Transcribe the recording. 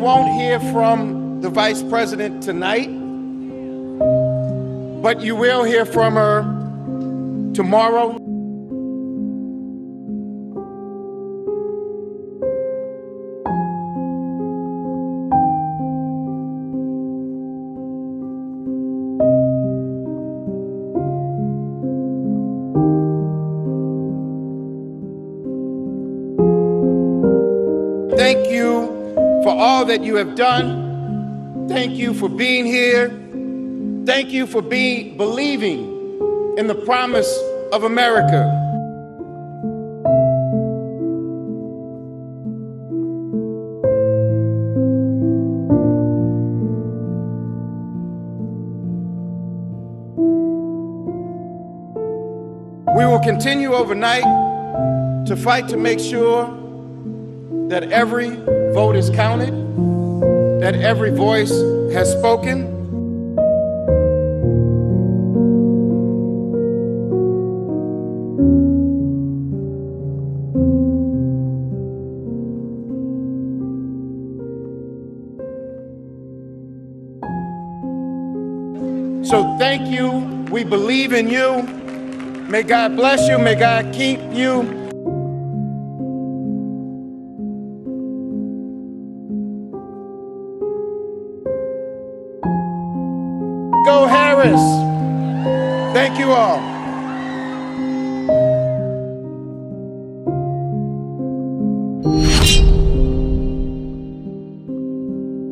won't hear from the Vice President tonight, but you will hear from her tomorrow. Thank you for all that you have done. Thank you for being here. Thank you for believing in the promise of America. We will continue overnight to fight to make sure that every vote is counted, that every voice has spoken. So thank you. We believe in you. May God bless you. May God keep you. Go Harris. Thank you all.